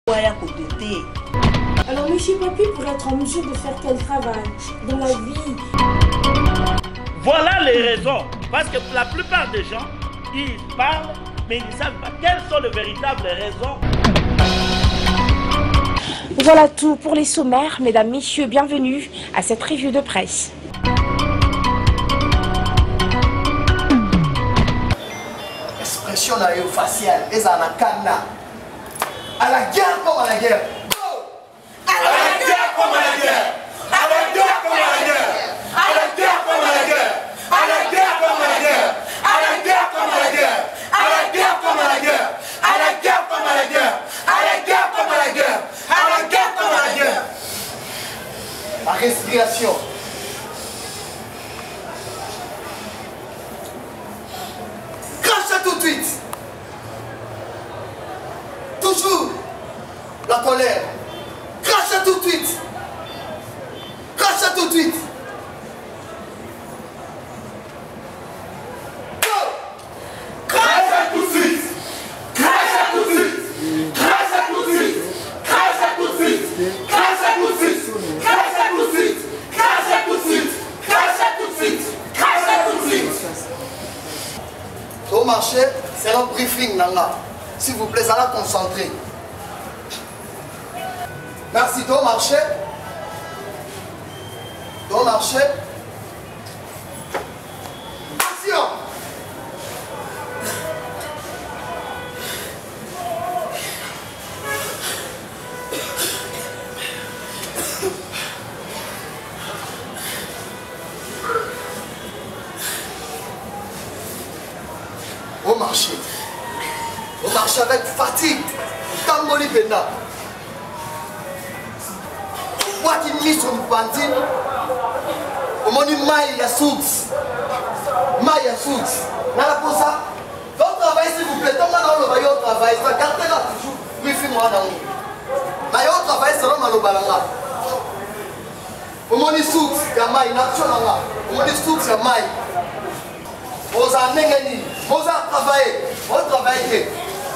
Alors monsieur Papi, pour être en mesure de faire quel travail dans la vie? Voilà les raisons. Parce que la plupart des gens, ils parlent, mais ils ne savent pas quelles sont les véritables raisons. Voilà tout pour les sommaires. Mesdames, messieurs, bienvenue à cette revue de presse. Expression faciale, et ça n'a qu'à à la guerre comme à la guerre. À la guerre comme à la guerre. À la guerre comme à la guerre. À la guerre comme à la guerre. À la guerre comme à la guerre. À la guerre comme à la guerre. À la guerre comme à la guerre. À la guerre comme à la guerre. À la guerre comme à la guerre. À la guerre comme à la guerre. La respiration. Crache tout de suite. Toujours la colère. Crache tout de suite. Crache tout de suite. Crache tout de suite. Crache tout de suite. Crache tout de suite. Crache tout de suite. Crache tout de suite. Crache tout de suite. Crache tout de suite. Crache tout de suite. Crache tout de suite. Au marché, c'est un briefing, Nanga. S'il vous plaît, ça va concentrer. Merci, au marché. Au marché. Action. Au marché. Au marché avec fatigue. Tamboli Bena. What in me sur le bandit. Au moni Maya Souds. Maya Souds. Nala pour ça. Votre travail s'il vous plaît. Tant dans le maillot travail. Ça gardez là toujours. Oui, fais-moi dans le maillot travail. C'est vraiment le balanga. Au moni Souds. Yamai. N'action là. Au moni Souds. Yamai. Vous en avez vous avez travaillé. Vous travaillez.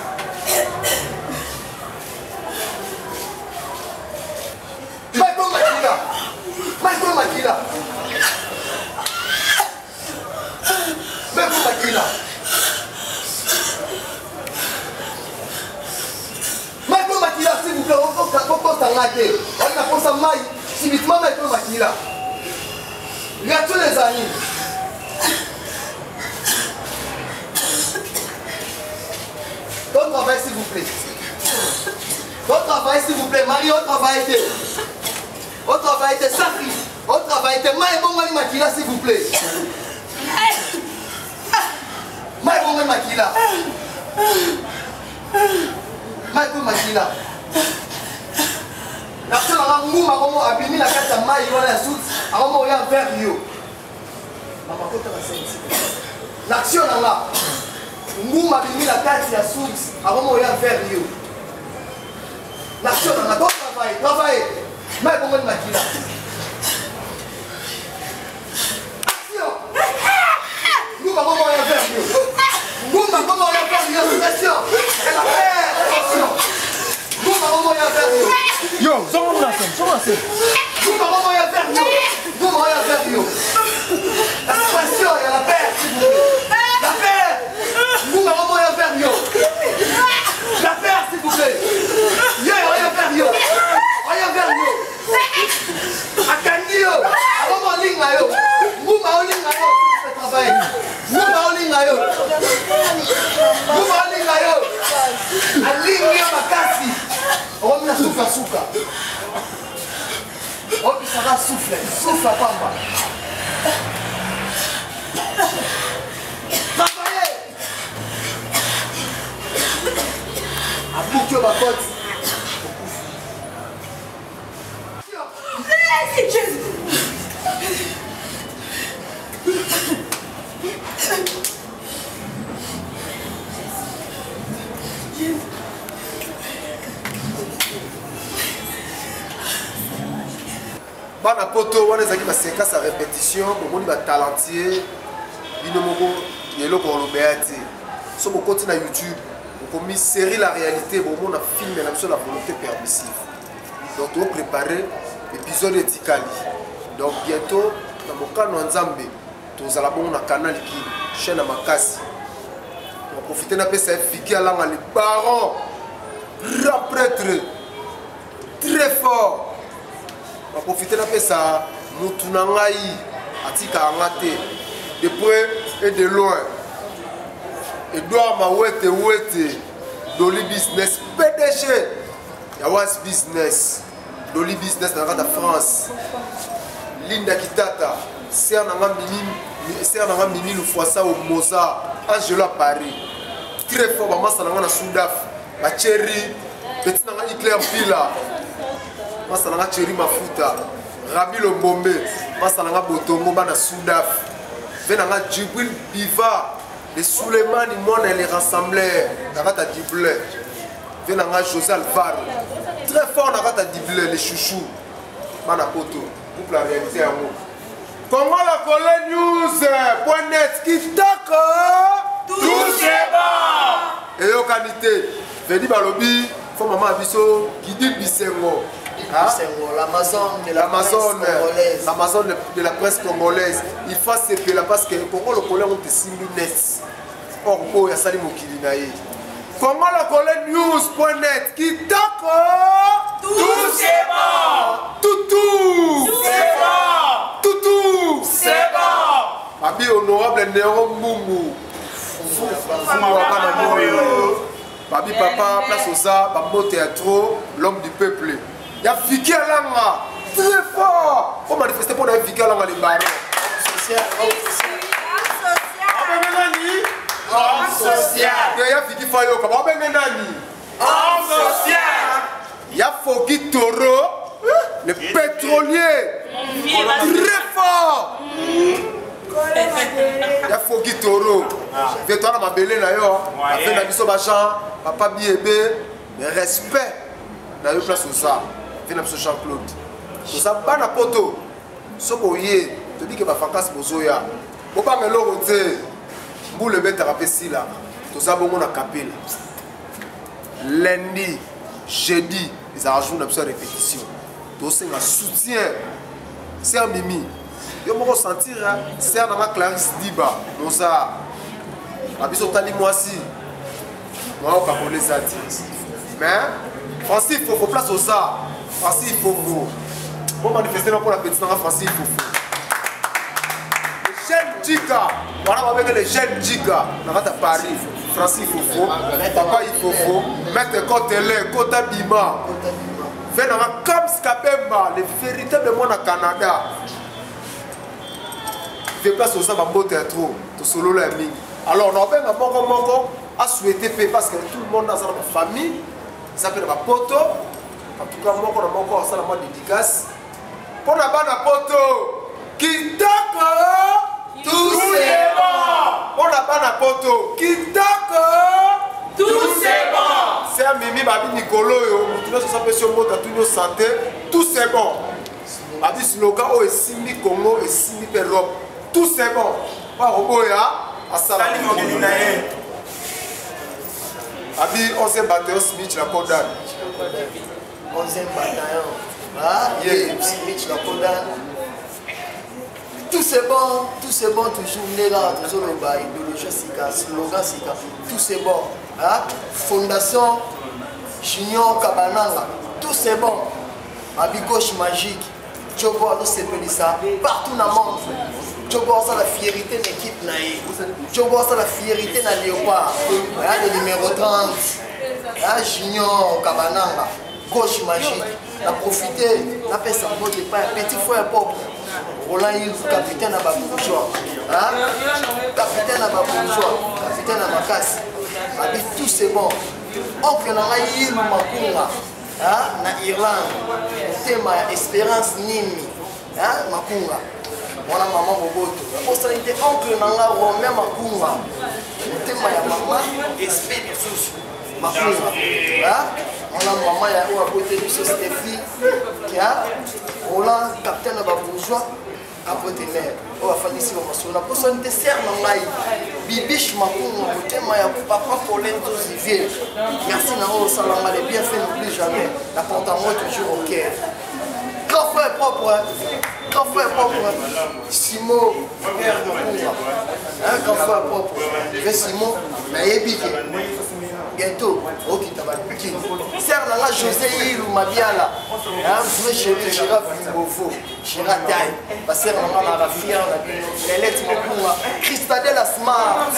Michael Makila. Michael Makila. Michael Makila. Michael Makila, s'il vous plaît, on peut s'engager. On a pensé à Maï, subitement Michael Makila. Regardez les amis. Votre travail, s'il vous plaît. Votre travail, s'il vous plaît. Marie, votre travail était. Votre travail était sacré. Votre travail était. Maïbon Makila, s'il vous plaît. Maïbon Makila. Maïbon Makila. L'action a un mou, maman a abîmé la carte à Maï, il y a la soute. À un moment, il y a un verre, yo. Maman, côté la scène. L'action a là. Mou m'a mis la carte à soute. À un moment, il y a un verre, yo. L'action a là. Donc, travaillez. Mais comment il m'a dit là? Action! Nous, comment on va faire, yo? Nous, comment on va faire, yo? Action! Elle a fait, attention! Nous, comment on va faire, yo? Yo, zone la scène. Nous, comment on va faire, yo? Nous, comment on va faire, yo? Attention, il y a la paire, s'il vous plaît. La paire! Nous, comment on va faire, yo? La paire, s'il vous plaît. Yo, on va faire, yo. On va faire, yo. Akandio, avant ligne là yo, mouma ligne là yo, c'est travail. Mouma ligne là yo, mouma ligne là yo. A ligne yo makasi, on va souffle. Oh puis ça va souffle à pamba. Travaillez. A bouquer ma pote. C'est Jésus. Bana poto wana ezaki ba séquence à répétition, bomoni ba talentier, bino moko yelo ko lobea ti. So bokoti na YouTube, comme série la réalité, bon, on a filmé la volonté permissive. Donc, on prépare l'épisode éthical. Donc, bientôt, dans mon cas, nous avons un canal qui chaîne à Makassi. On va profiter de la PCF qui a les barons, grand prêtre, très fort. On va profiter de la PCF Moutounangaï, Atika Angate, de près et de loin. Edouard Mawete Ouete, Dolly Business, PDG, Yawas Business, Dolly Business dans la France, Linda Kitata, Serre Mimi Loufouassa au Moza, Angela Paris, très fort, maman Salanga Soudaf, la Cherry, Petit Nanga Hitler Pila, Masalanga Cherry Mafuta, Rabi Lombombe, Masalanga Botongo Bana Soudaf, Venanga Djibril Biva. Les Souleymane, les rassembleurs, Narata Diblé, Venanga José Alvaro, très fort Narata Diblé, les chouchous, Manapoto, pour la réalité à moi. Comment la Colère News.net qui taque tout c'est bon. Et au qualité, Vedi Balobi, faut maman Abisso, qui dit Bissengo. L'Amazon de la presse congolaise. Il faut se payer parce que Congo le colère ont des net. Or, il y a Salim Okilinaï. Comment le colère news.net qui taco tout c'est bon. Tout c'est bon. Tout c'est bon. Abi honorable Néo Mumbu. Babi papa place aux arts, Bambo théâtre, l'homme du peuple. Il y a Vicky Alanga, très fort. On manifester pour Vicky Alanga les barons. Homme social. Il y a Vicky Fayo, comment on peut homme social. Il y a Fogui Toro, le pétrolier, très fort. Il y a Fogui Toro. Viens-toi dans ma belle là, avec la biso Bachan, papa Biébé, mais respect. Dans le place où ça. Jean-Claude. Tout ça, bana poto. Soboye, te dis que ma fankas bozoya. Boba melo rote. Boule bête rapé si là. Tout ça, bon, on a capé là. Lundi, jeudi, ils arrangent une absurde répétition. Tout ça, un soutien. C'est un mimi. Yo me ressentir, c'est un ama Clarisse Diba. Donc ça, abiso tali moi si. Moi, on capole les artistes. Mais, Francis, il faut place aux arts. Francis, il faut vous. Pour manifester pour la petite nana, Francis, il faut vous. Les jeunes Djika, voilà, on va avec les jeunes Djika. On va à Paris. Francis, il faut vous. Papa, il faut vous. Maître Côtelé, Kota Bima. Venez à Kams Kabemba, les véritables monde à Canada. Fais place aux arts, beau théâtre, tout solo la mine. Alors, on a un à souhaiter parce que tout le monde dans sa famille, ça s'appelle ma poto. En tout cas, moi, on a encore ça, la dédicace. Pour la bande à poto, qui taque, tout c'est bon. Pour la bande à poto, qui taque, tout c'est bon. C'est un mimi, babi Nicolo, tout le monde s'appelle sur le mot, tout le monde santé, tout c'est bon. Babi slogan, oh, et Simi Congo, et Simi Europe, tout c'est bon. Pas Roboya, à Salim Okilinaï. Abi 11e bataillon Smith la Kodan. 11e bataillon. Smith la Kodan. Tout c'est bon, toujours né là, toujours le bas, idéologie Sika, slogan Sika, tout c'est bon. Fondation Junior Kabananga, tout c'est bon. Abi gauche magique, Djogo a c'est ça partout dans le monde. Djogo a la fierté de l'équipe naïe. Djogo a la fierté de Léopard. Le numéro 30. Junior Kabananga. Gauche magique. On a profité. On a fait ça pour petit frère pop. Roland Hill, capitaine à Babourgeois. Capitaine à Babourgeois. Capitaine à Makassi. Tout c'est bon. Oncle Hill Makunga. Na Irlande. Thème Espérance Nimi. Makunga. On a maman Roboto. On a été oncle Nanga Romain Makunga. On a maman Espérance Makunga. On a maman Yaou à côté de Stéphie. Roland, capitaine de Babourgeois. apotener oyo afandisi bamasolo na poso nte ser na ngai bibiche makungu motema ya papa Paulin Zivier merci na oyo osala nga les bienfaits n'oublie jamais n'apporte à moi toujours au cœur grand frère propre Simon père Makunga grand frère propre ve Simon nayebi ke bientôt okita babikini ser na nga José Ilu Mabiala vrai chéri Gérard Vimbofo Gérard Taille baser na nga na rafia na bino Lelette Makunga Christadela Smart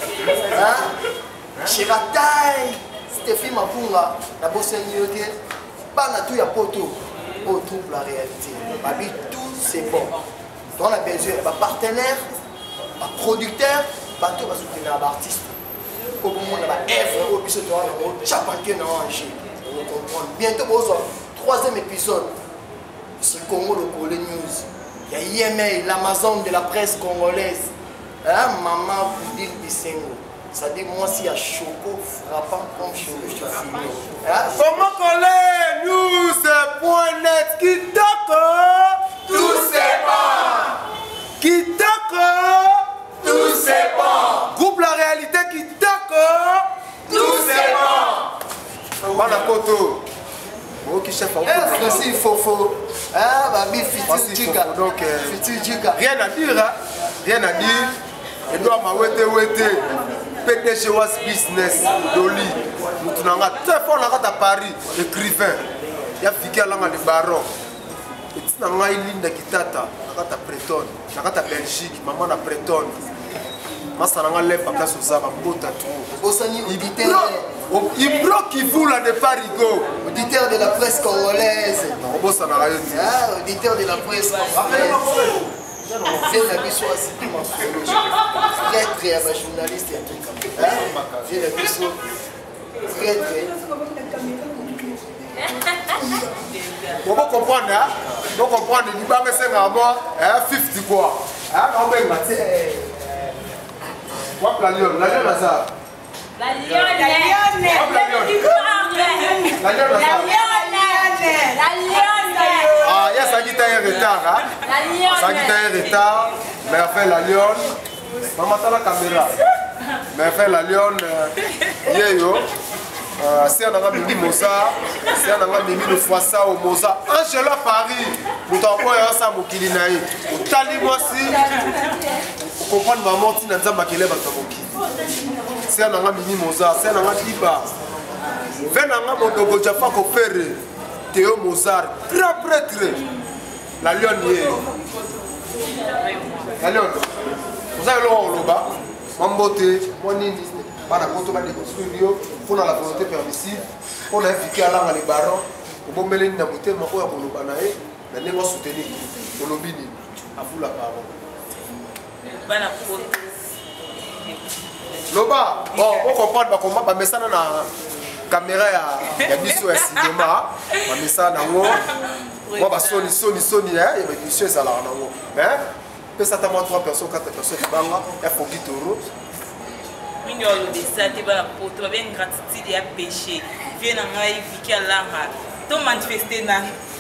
Gérard Taille Stéphie Makunga na boseni yoke bana tout ya poto au trouble la réalité babi tout c'est bon on a besoin de partenaires producteurs bateau basoutenir artiste pour le monde la œuvre au biso toi na chapanke na angé on comprend bientôt besoin troisième épisode c'est Congo le Congolais News il y a IMA l'Amazon de la presse congolaise maman Poudine Bisengo ça dit moi si à choco frappant comme chez le filmé Comment Congolais News.net Kitoko Tout c'est bon. Kitoko Tout c'est bon. Groupe La Réalité Kitoko Tout c'est bon. Bana Koto qui chef Francis Fofo babi Fitil Djika donc Fitil Djika rien à dire Edouard Mawete PDG Was Business Doli nous avons très fort à Paris écrivain il y a Vicky Alanga de Baron et tu n'as pas Linda Kitata à Breton à Belgique maman à Breton Massa n'a pas l'air à place aux Arabes Bosani auditeur Ibro qui voulait de Parigo auditeur de la presse congolaise auditeur de la presse congolaise viens la biso asiki masolo traître ya ba journaliste ya truc viens la biso traître on va comprendre du bas mais c'est vraiment 50 quoi on va mettre quoi la lion ça la lionne ah il y a ça qui t'a un retard ça qui t'a un retard mais enfin la lionne maman t'as la caméra mais enfin la lionne yo c'est un ami de Moza c'est un ami de Foissa au Moza Angela Paris nous t'envoie ça mokili naï au tali moi si pour comprendre maman tu n'as pas qu'elle est c'est un ami de Moza c'est un ami Liba venanga modogo Jaffa Kopere Théo Mozart grand prêtre la lionne la lionne vous avez le loba mambote monini bana koto ba déconstruire pour la volonté permissive pour la efficace à la les barons au bon meleni na motema oya koloba na e na ndenge soutenir kolobini à vous la parole bana loba bon on comprendre ba comment ba mesana na caméra ya biso ya cinéma ba mesana nango moi ba soni hein et ba biso ça la nango hein peut ça t'a 3 personnes 4 personnes banga il faut qu'il toro mignolo de ça te bana poto ba bien gratitude ya péché vient na ngai Vicky Alanga to manifester na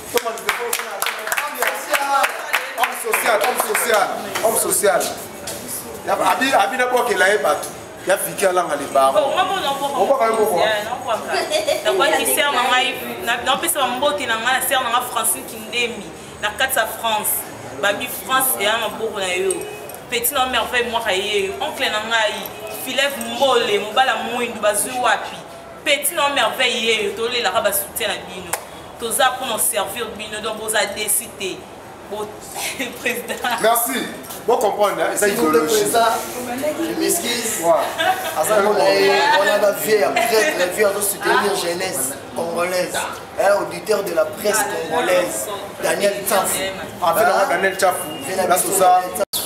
homme social abi na boke la ebatu ya Vicky Alanga les barons on va quand même quoi qui sert na ngai na pesa mbote na ngai sert na Francine Kindemi na katsa France babi France et na boko na yo petit no merveille moi kaye oncle na ngai Philève Mbole mobala mwindu bazui wapi petit no merveille to le la ba soutien na bino toza pour nous servir bino donc vous a décidé président merci bon comprendre ça idéologie je m'excuse on a la vieille après la vieille de soutenir jeunesse congolaise auditeur de la presse congolaise Daniel Tchafou Daniel Tchafou là c'est ça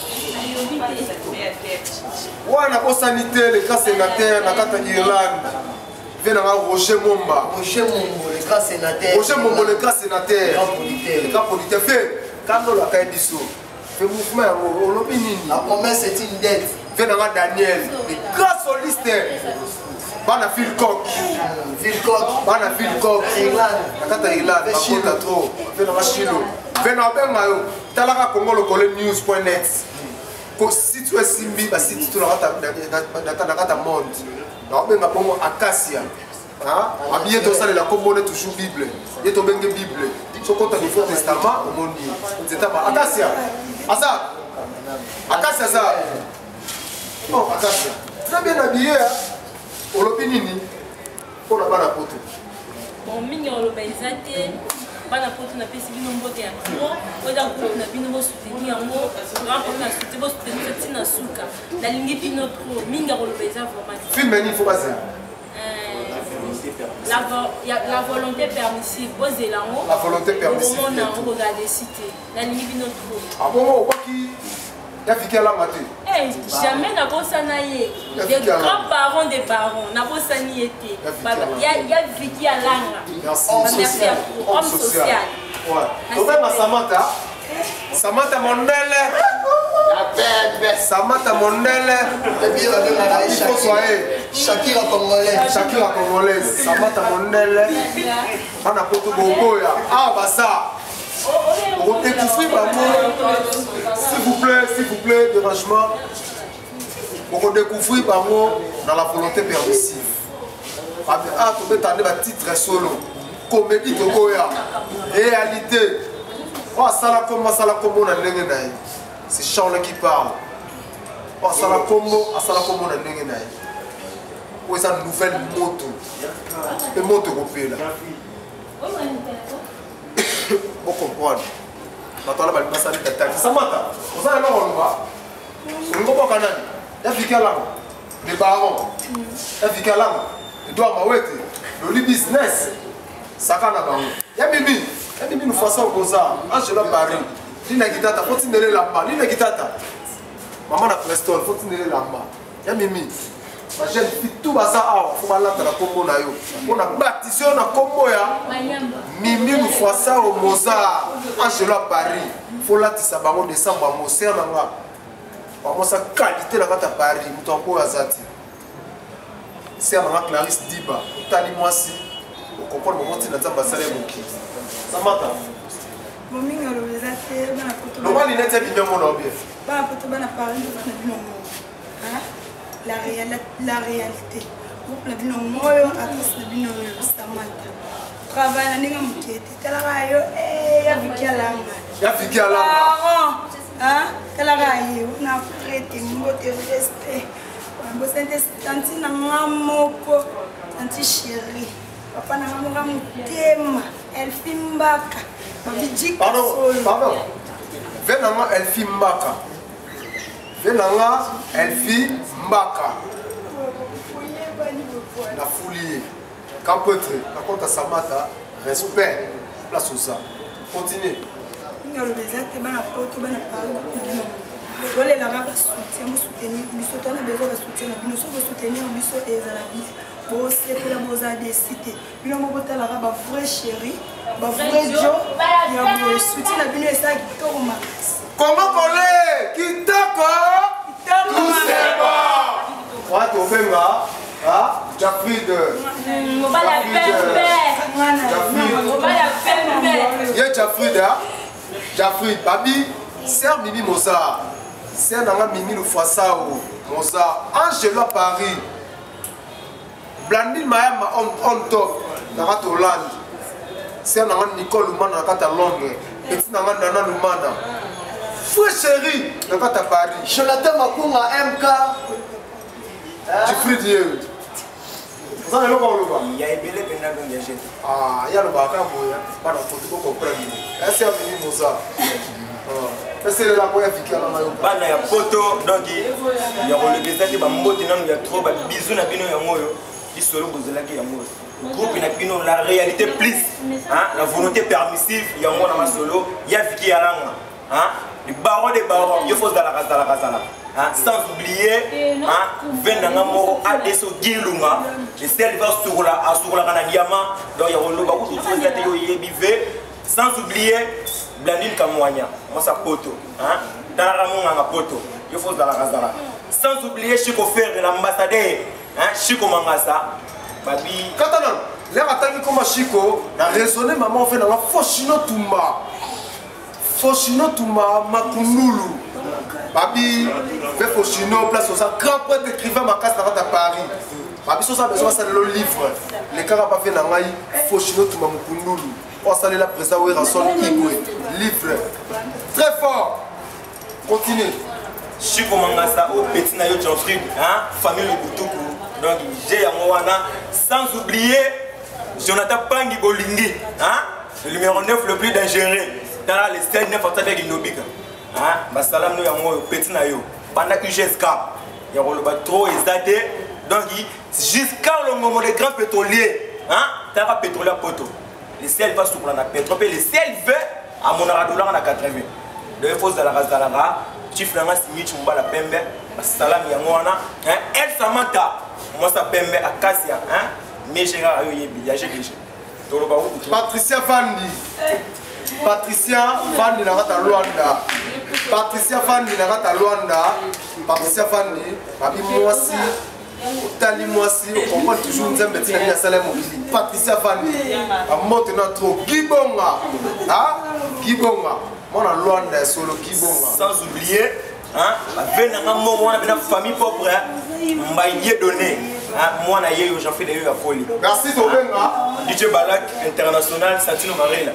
wana ko sanité les cas sénateurs na kata Irlande vient Roger Momba le grand sénateur le grand sénateur le grand politique fait quand on la caille disso fait mouvement au lobby nini la promesse est une dette vient Daniel le grand soliste bana Phil Cock bana Phil Cock Irlande na kata Irlande kota trop vient Chilo Venant ben mayo, talaka Congo le collègue news.net. Si tu es simbi, bah si tu l'as dans ta monde. Donc ben ngabongo Acacia. Ah, habillé dans ça la commune toujours Bible. Il est tombé de Bible. Son compte du Nouveau Testament au monde. C'est pas Acacia. Asa. Acacia ça. Non, Acacia. Très bien habillé hein. Pour l'opinini. Pour la bana poto. Bon, mingi le paysate. Bana poto na pesi bino mbote ya pro. Oda groupe na bino bo soutenir yango. Grand pour na soutenir bo soutenir tina suka. Na lingi bino pro. Mingi le paysate vraiment. Film il faut pas ça. La volonté permissive, posez là-haut. La volonté permissive. Au moment où on regarde les cités, la limite de notre groupe. Ah bon, qui a fait la maté? Jamais n'a pas ça naïe. Des grands-parents des parents n'a pas ça ni été. Il y a Vicky à l'angle. Merci à vous. Homme social. Ouais. Donc même Samantha, Samantha Mondele. Samantha Mondele. Il faut soigner. Shakira congolaise. Shakira congolaise. Samantha Mondele. On a poto boboya. Ah bah ça. On découvre s'il vous plaît, dérangement. On découvre par mot dans la volonté permissive. Ah, tu peux t'en un titre solo. Comédie de Goya. Réalité. Oh, ça comme on a l'engagé. C'est Charles qui parle. Oh, ça comme on a l'engagé. Oh, c'est une nouvelle moto. Une moto européenne. Pour comprendre. Maintenant, on va passer à l'état. Ça m'a vous allez là, on va. On va pas canal. Il y a Vika là. Les barons. Il y a Vika là. Il doit m'arrêter. Le business. Ça va là-bas. Il y a Mimi. Il y a Mimi, nous faisons comme ça. Angela Paris. Il y a Guitata. Faut tenir les lambas. Il y a Guitata. Maman a Preston. Faut tenir les lambas. Il y a Mimi. Ma jeune fille, tout va ça. Il faut aller dans la combo. On a baptisé dans la combo. Mimi nous fait ça au Mozart. Angela Paris. Il faut là ça va descendre à Mozart. On a sa qualité là à Paris. Nous avons un Azati. C'est un Clarisse Diba. Tali moi si. On comprend le moment où tu n'as pas salé mon qui. Ça m'attend. Mon ming a le Azati. Le mal il est bien mon objet. Pas pour te Paris. La réalité. La bino moyo atus bino Samantha. Travail na ninga mukete. Tala rayo ya vikialanga. Ya vikialanga. Hein? Tala rayo na prête mbote respect. Bo sente tanti na ngamoko, tanti chérie. Papa na ngamoka mutema, Elfi Mbaka. Pardon. Venanga Elfi Mbaka. Venanga Elfi Mbaka. La folie. Campotre, par contre à Samantha, respect. Place où ça. Continue. Il y a le désert, il y a un pote, il y a un parole. Il y a un soutien, il soutenir. Il y a besoin de soutien. Il y a soutenir, il y a la vie. Il y a besoin de citer. Il y a besoin de vrai chéri, vrai Joe. Il y a besoin de soutien. Il y a besoin de Torma. Comment coller? Qui d'accord? Tout c'est bon. Ouais, tu fais là. Ah, Jafrid. Jafrid, Babi, c'est un Mimi Mozart. C'est un Mimi Lufasao, Mozart. Angela Paris. Blandine Mayama on top. Dans la Hollande. C'est un Nicole Lumana dans Londres. Petit Nana Lumana. Fouet chéri dans Paris. Jonathan Makunga MK. Jafrid Dieu. Il y a Ebele Benabon Yagé. Ah, il y a le Bakaboya. Pas la photo pour comprendre. C'est un Mimi Mozart. C'est la première vie qui a la maillot. Il y a photo, donc il y a le désert, il y a trop de bisous na bino yamoyo. Il solo bozela ki yamoyo. Groupe na bino la réalité plus, hein, la volonté permissive, il y a moi dans ma solo, il y a Viki Alanga, hein, les barons des barons, il faut dans la casa là. Hein, sans oublier, hein, Venanga Moro Adesso Gilunga, et celle va sur la Kanadiama, donc il y a un logo qui est bivé, sans oublier Blandine Kamouania, moi ça poto, hein, dans la Ramonga poto, il faut dans la Razala. Sans oublier Chico Fer de l'ambassadeur, hein, Chico Mangasa, Babi. Catalan, l'air attaqué comme Chico, la raisonné maman fait dans la Fochino Tumba. Fochino Touma Makundulu. Babi, fait Fochino, place aux grand poète écrivain ma casse à Paris. Babi, ça a besoin de le livre. Les caras pas fait Nangaï, Fochino Touma Makundulu. On s'allait la présidente où il rassemble Igwe. Livre. Très fort. Continuez. Chico Mangasa au petit nayo Jean-Frid, hein, famille Lubutuku. Donc j'ai à moi sans oublier Jonathan Pangi Bolingi, hein, le numéro 9 le plus dangereux dans les scènes 9 avec Inobika. Hein, basalam no yango petit nayo. Pendant UGSK, il y a le trop exalté. Donc jusqu'à le moment des grands pétroliers, hein, t'as pétrolier poto. Les sel va souffler dans pétrole, les sel veut à mon $1 à 80. De faut de la race chief nanga Simichi Mbala Pembe salam ya ngwana El Samantha moi ça Pembe Akasia hein mais j'ai ayo yebi ya jegeje to lo ba ku Patricia Vandi na rata Luanda Patricia Vandi na rata Luanda Patricia Vandi babi mwasi Tali mwasi on comprend toujours nzembe tina ni salem mobili Patricia Vandi a monte na trop Gibonga hein Gibonga mon Luanda solo Gibonga sans oublier hein avec na moment na famille propre mbaye donné hein moi na yeyo j'en fais des à folie merci Tobenga DJ Balak international Santino Marina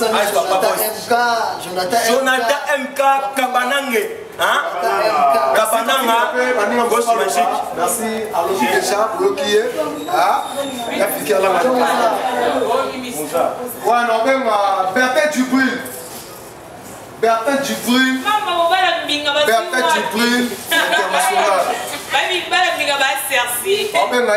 Jonathan MK Kabanange hein Kabananga gauche magique merci allons déjà bloqué ah il a fini là ouais non ben Bertin Djibril Bertin Djibril international oh ben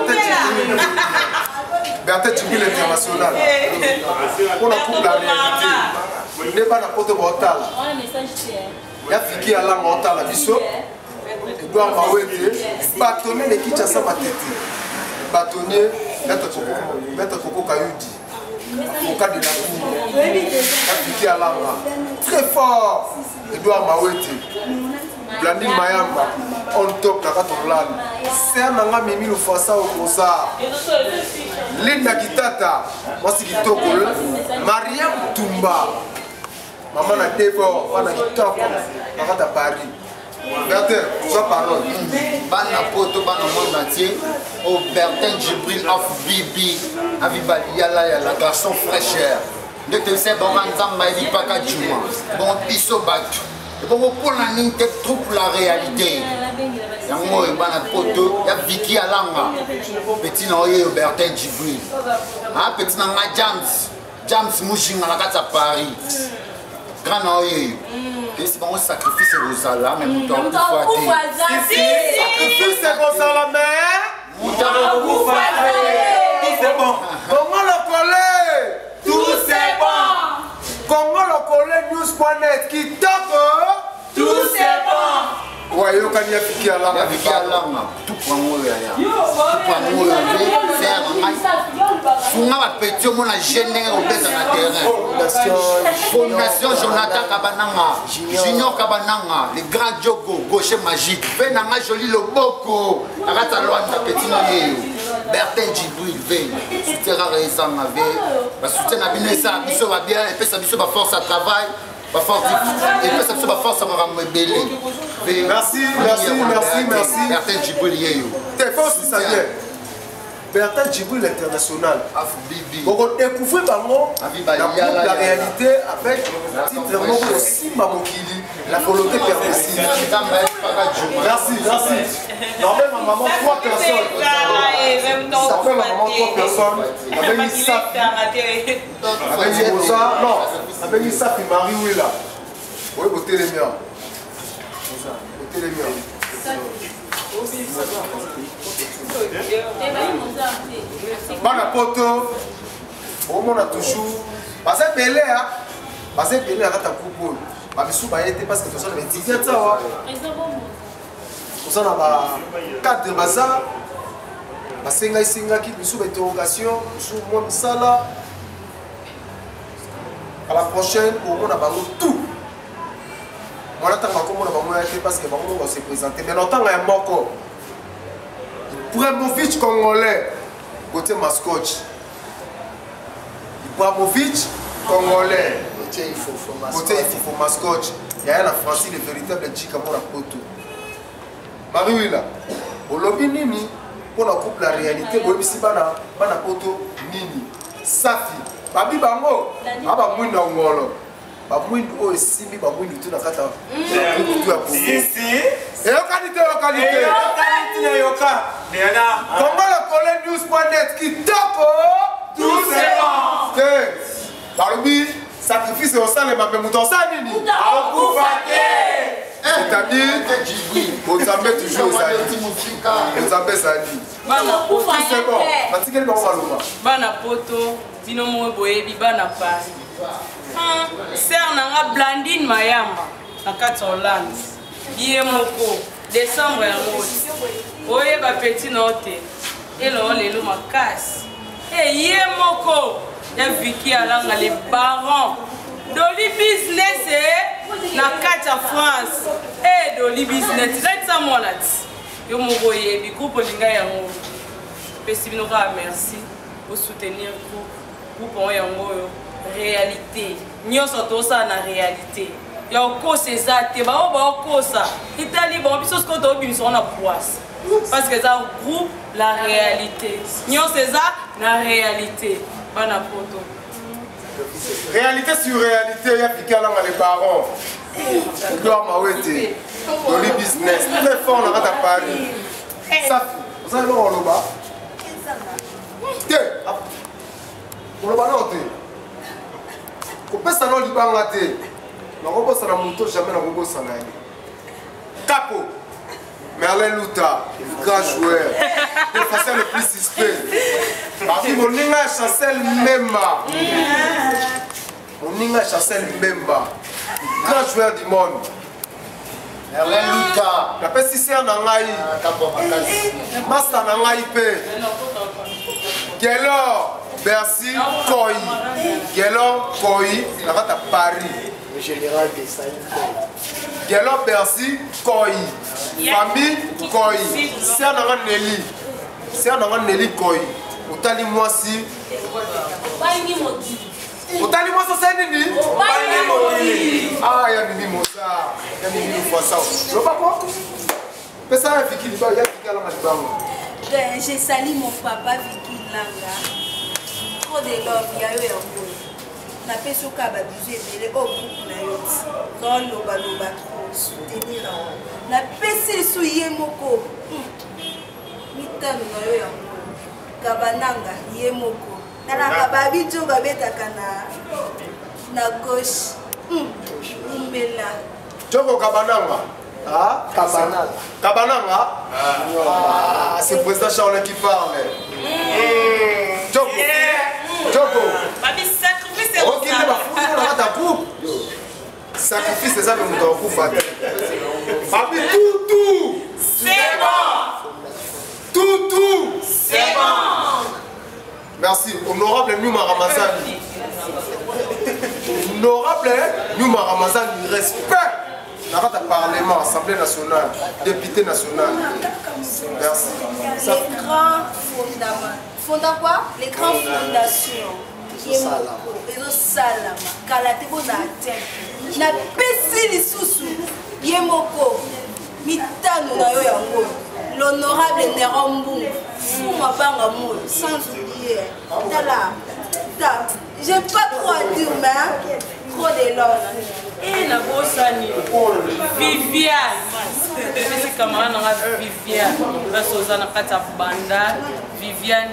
Bertin Djibril international on a pour la réalité n'est pas n'importe quoi il y a Fiki Alain Montal à Bisso Edouard Mawete bâtonnier de Kinshasa Matete bâtonnier Maître Coco Kayudi avocat de la cour il y a Fiki Alain très fort Edouard Mawete Blandine Mayamba on top na Katolan c'est un nanga mimi le fassa au Kosa Linda Kitata Mwasi Kitoko Mariam Tumba Maman a dévore, on a dit top, on va à Paris. Bertin, sois parole. Bana poto, bana monde entier. Au Bertin Djibril of Bibi, Aviba Yala, la garçon fraîcheur. De te sais, bon, Manzamba, il pas qu'à Djouma. Bon, Bisso Batu. Et bon, pour la ligne, tu trouves la réalité. Yango, bana poto, y'a Vicky Alanga. Petit Noé, Bertin Djibril. Ah, petit Nanga James Mouching, à la carte à Paris. Grand Noé, c'est bon sacrifice Rosala, mais tout sacrifice Rosala, mais c'est bon. Comment le coller? Tout c'est bon. Comment le coller news.net qui top? Tout c'est bon. Ouais, yo kan ya Fiki Alanga, tout prend moi là. Tout prend moi faire Funga va petit mon a gêné au bête na terrain. Fondation Jonathan Kabananga, Junior Kabananga, le grand Djogo, gaucher magique. Venanga joli le boko. Arata Luanda petit noyé. Bertin Djibril veille. Soutien récent avec. Ba soutien na bino ça, biso va bien et puis ça biso va force à travail. Et puis ça va force à me rebeller. Merci. Bertin Djibril. T'es fort si ça vient. Bertin Djibril international. Vous découvrez la réalité avec titre aussi Mamokili, la volonté permissive. Merci. Normalement, maman, 3 personnes. Ça fait ma maman 3 personnes. Avec une sape. Avec une Rosa. Non, avec une sape et Marie Willa. Oui, vous êtes les miens. Bana poto, on a toujours. Parce que Pelé, à ta coupe, parce que tu as dit que tu as 4 bazar. Parce que tu as une interrogation sur mon salaire. À la prochaine, on a tout. On attend comment on va parce que on va se présenter. Mais longtemps, il y a un moko. Ibrahimovic congolais, côté mascotte. Ibrahimovic congolais. Gauthier il faut mascotte. Il y a la Francie le véritable Chika Mona Poto. Marie-Willa, au lobby Nini, pour la couple la réalité, vous ici bana Poto Nini. Safi, Babi Bango, Aba Mwinda Ngolo. Bamwindu o simbi bamwindu tu na kata. Si. Localité. Yoka. Comment le collègue news.net qui tape tout c'est bon. Barbie, sacrifice au sein les mamans moutons ça nini. C'est-à-dire, vous avez toujours ça. Vous avez ça dit. C'est bon. Matikeli ba maluma. Bana poto, bino mo boyebi bana pa. Sœur nanga Blandine Mayamba na kati Hollande. Yé moko décembre ya moti. Oye ba petit note. Elo lelo makasi. Yé moko ya Vicky alanga les barons. Doli business na kati ya France. Doli business. Let ça moi là. Yo moko yebi groupe linga yango. Pesi bino ka merci pour soutenir groupe yango yo. Réalité. Nous sommes ça na réalité. Il y a encore ces actes. Il y a encore ça. Italie, bon, puis ce qu'on doit bien sur la poisse. Parce que ça groupe la réalité. Nous sommes ça na réalité. Bana poto. Réalité sur réalité, il y a piqué là les barons. Gloire Mawete. Dans le business. Très fort là à Paris. Ça, vous avez l'eau là-bas. Tiens. On le balance. Kopesa no libanga te. Na kobosa na moto jamais na kobosa na ye. Capo. Merlin Luta, grand joueur. Le facteur le plus suspect. Parmi mon ninga Chancel Memba. Mon ninga Chancel Memba. Grand joueur du monde. Merlin Luta. La pesticide na ngai. Master na ngai pe. Gelor. Bercy, Koi. Gelon, Koi, la va à Paris. Le général des Saïd. Gelon, Bercy, Koi. Famille, Koi. C'est un Nelly. C'est un Nelly Koi. Otali moi si. Otali moi ça c'est Nini. Ah, il y a Nini Mosa. Il y a Nini Mosa. Je vois pas quoi. Mais ça, il y a Vicky Liba. Il y a Vicky Langa. J'ai sali mon papa Vicky Langa. De l'homme, il y a eu un peu. Na peso ka ba bizu ebele o buku na yo. Dans loba trop soutenir. Na pesi su ye moko. Mitano na yo ya. Kabananga ye moko. Na na ba bijo ga betaka na gauche. Umbela. Joko Kabananga. Ah, Kabananga. Ah, c'est le président Charles qui parle. Joko. Joko. Babi sacrifice ok, il va foutre dans ta coupe. Sacrifice, c'est ça que nous devons faire. Babi, tout. C'est bon. Tout. C'est bon. Merci. Honorable Numa Ramazani. Honorable Numa Ramazani. Respect. Dans le Parlement, Assemblée nationale, député national. Merci. Les grands fondements. Fondant quoi? Les grandes fondations. Ezo salama. Kalate bona atteindre. Na pesi lisusu. Yemoko. Mitano na yo yango. L'honorable Nerombu. Fuma banga mo. Sans oublier. Tala. J'ai pas trop à dire, mais trop de l'or. Et la bossani. Viviane. C'est camarade dans Viviane. La Sozana Kata Banda. Viviane.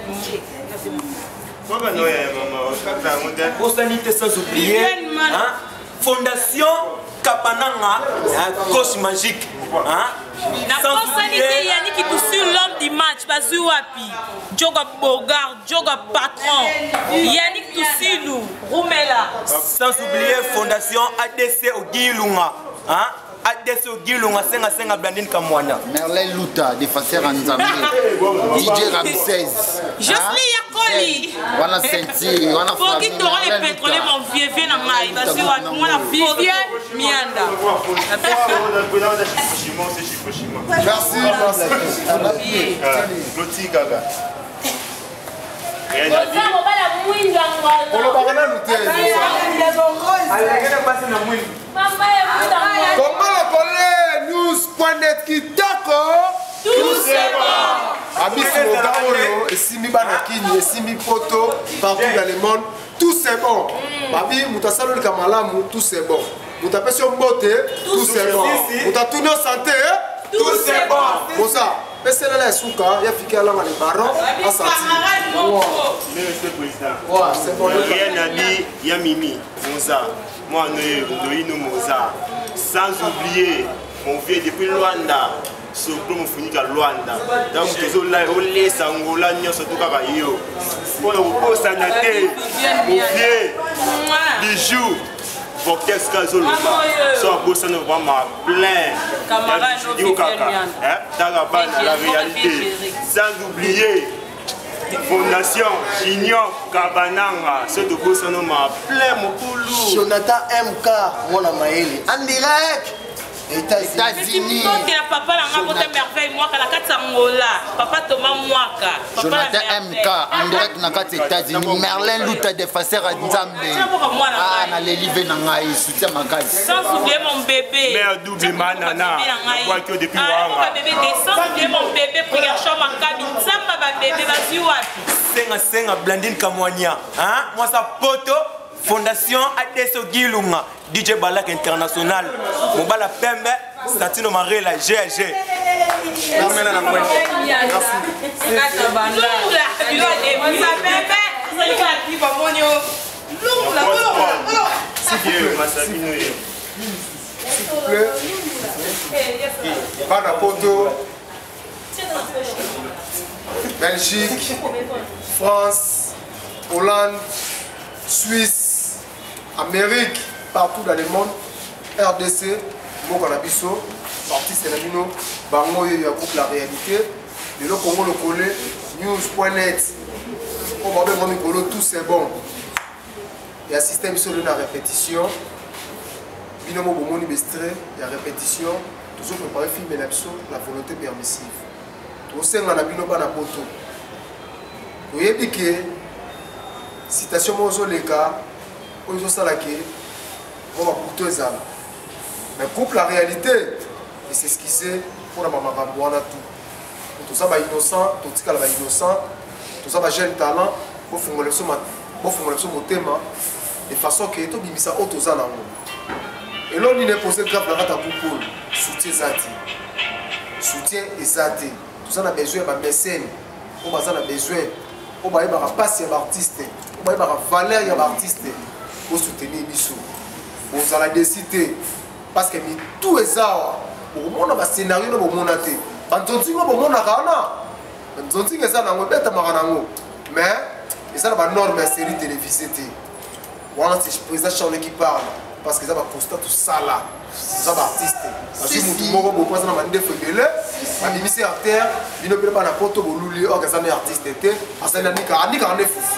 Bosanité sans oublier. Fondation Kapananga, coach magique. La personnalité Yannick qui touche sur l'homme du match, Bazou Wapi, Djoga Bogart, Djoga Patron, Yannick Toussilou, Roumela. Sans oublier Fondation ADC Ogilunga. ADC Ogilunga, Senga Blandine Kamwana. Merlin Luta, défenseur en Zambie. DJ Ramsès. Jocelyne Yakoli. Voilà Senti, voilà Faut qu'il t'aura les pétroliers, mon vieux vieux dans maï. Bazou Wapi, moi la Viviane Mianda. Merci. Loti Gaga. On le barana nous Comment le collègue news.net qui d'accord? Tout c'est bon. Amis slogan oyo esimi bana kini esimi poto partout dans le monde tout c'est bon. Babi mutasalo lika malamu tout c'est bon. Mutapesio mbote tout c'est bon. Mutatuni santé tout c'est bon. Pour ça, c'est là souka, il y a fiki à la les barons à sortir. Monsieur le Président. Ouais, c'est bon. Rien n'a dit, il y a Mimi, Moza, moi Noïno Moza. Sans oublier mon vieux depuis Luanda. Surtout mon fini à Luanda. Donc toujours là, on laisse Angola, nous surtout à Yo. Pour le sanaté, mon vieux, bijoux. Pour qu'est-ce que je veux soit bossé vraiment plein. Camarade, la réalité. Sans oublier Fondation Union Kabananga, c'est de bossé plein mon poulou. Jonathan MK, mon amaeli. En direct. États-Unis. Papa la merveille moi la carte Angola. Papa Thomas Mwaka. Jonathan MK en direct na carte États-Unis. Merlin Luta défenseur à Nzambe. Ah na les livres na ngai soutien makasi. Sans oublier mon bébé. Mère double manana. Quoi que depuis mon bébé sans oublier mon bébé prière chant makabi. Nzamba ba bébé vas-y wapi. Senga Blandine Kamwania. Hein? Moi ça poto. Fondation Adesso Gilunga, DJ Balak International, Mobala Pembe, Statino Marela, GG. Belgique, France, Hollande, Suisse, Amérique, partout dans le monde, RDC, Mokanabiso, parti Sénamino, Bango et groupe La Réalité, de le Congo le collé, news.net, on va voir Mikolo, tout c'est bon. Il y a un système sur la répétition, Binomo Bomoni Bestré, il y a répétition, toujours préparé film et la volonté permissive. Tout ça, on a Binoba na poto. Vous voyez que citation Mozoleka, ils ont salaki, on va pour tous ans. Mais couple la réalité, et c'est ce qui c'est pour la maman Bambouana tout. Tout ça va innocent, tout ça va innocent, tout ça va jeune talent, pour faire mon thème, de façon que tout bimisa auto ça là. Et là on est posé grave la rate à Poupol, soutien Zati, soutien et Zati. Tout ça on a besoin de mécène, on a besoin, on a passer l'artiste, on a valeur de l'artiste. Pour soutenir Bissou, pour la décider, parce que tout est ça, pour mon scénario, pour mon athée. Bantonti, pour mon arana, Bantonti, c'est ça, mais c'est ça la norme de la série télévisée. Voilà, c'est le président Charles qui parle, parce que ça va constat tout ça là, ça va artiste. Parce que nous avons beaucoup de gens qui ont fait de l'art, à terre, ils ne peuvent pas n'importe où, ils ont des artistes, parce qu'ils ont des fous.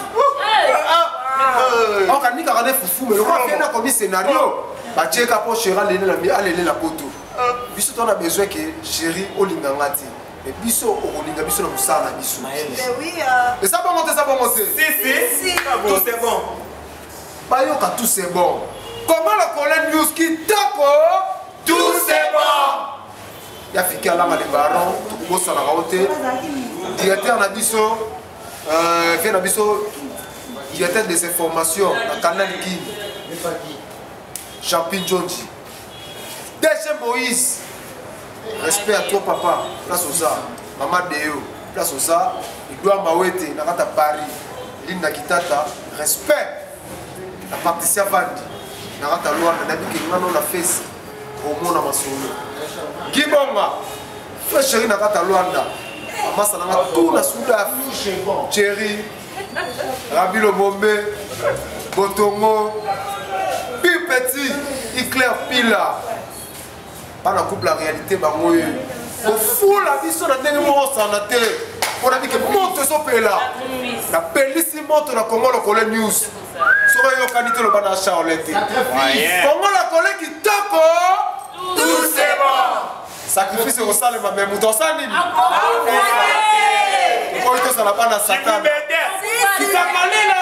On a dit qu'on a fou, mais on a comme scénario. Bah, tu es capable de faire la poto. Biso, on a besoin que chéri Olingangati. Et biso, Olinga, biso, on a besoin de biso. Et ça va monter, ça va monter. Si, tout c'est bon. Bah, yoka, tout c'est bon. Comment le collègue news qui tape? Tout c'est bon. Il y a Fiki Alama les barons, tout le monde s'en a raté. Directeur a biso, vient à biso. Directeur des informations, la canal Guy, Jean-Pierre Djonji. DG Moïse, respect à toi papa, place aux arts. Maman Deo, place aux arts. Edouard Mawete, Nakata Paris, Linda Kitata, respect. La Patricia Vandi, Nakata Luanda, Nabi Kingano la fesse, au monde à Masolo. Guy Bonga, frère chéri Nakata Luanda, Maman Sananga, tout la Souda, Thierry. Rabilo Bombe, Botongo, Pi Petit, Iclair Pila. Pas la couple la réalité, Bangoye. Au fou la vie sur la dernière mort en terre. On a dit que monte ce pays là. La pellici monte dans Congo le collègue news. Sur un yokanité le banana Charlotte. Congo la collègue qui tape. Tout c'est bon. Sacrifice au salle ma mère mouton sanini. Pourquoi ça n'a pas dans Satan? Qui t'a parlé là?